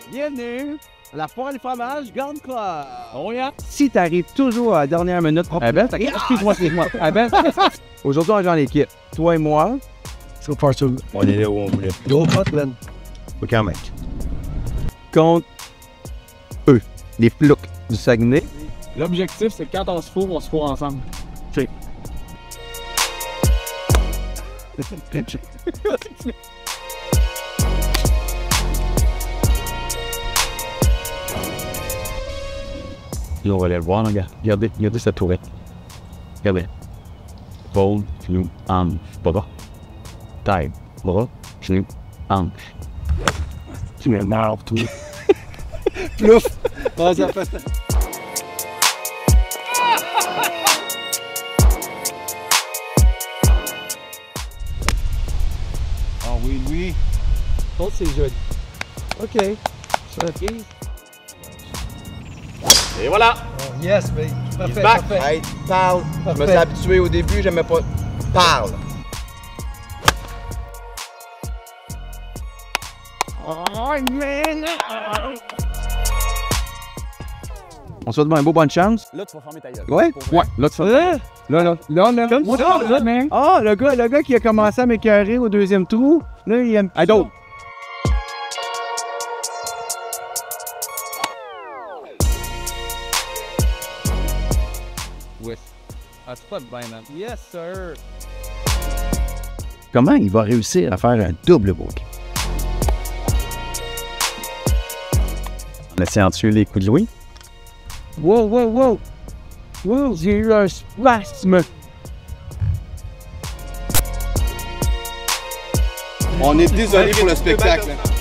Bienvenue à la Poire et fromage Grande Croix. Oh yeah. Si t'arrives toujours à la dernière minute... Ah ben, excuse-moi. Ah ben. Aujourd'hui, on est en équipe. Toi et moi. So far, so good. On est là où on voulait. Go hot, man. Faut quand même. Contre eux, les ploucs du Saguenay. L'objectif, c'est que quand on se fourre ensemble. Tu sais. Là, on va aller le voir, là, gars. Regardez cette tourette. Regardez. Pôle, genou, hanche. Bras. Tête. Bras, genou, hanche. Tu m'énerves, tout. Plouf! Ah, ça fait... Ah oui, oui. Je pense que c'est joli. OK. OK. Et voilà! Oh, yes, baby. Parfait, back. parfait. Hey, parle. Je me Parfait. suis habitué au début, j'aimais pas. Parle. Oh, man! On souhaite un beau bonne chance. Là, tu vas fermer ta gueule. Ouais? Ouais. Là, tu fais... Là. Comme ça, là, man. Ah, le gars qui a commencé à m'écœurer au deuxième trou, là, il aime... Hey, d'autres. Oui. Ah, c'est pas bien, man. Yes, sir! Comment il va réussir à faire un double bogey? On essaie en dessus les coups de Louis. Wow! Wow, j'ai eu un spasme! On est désolé pour le spectacle.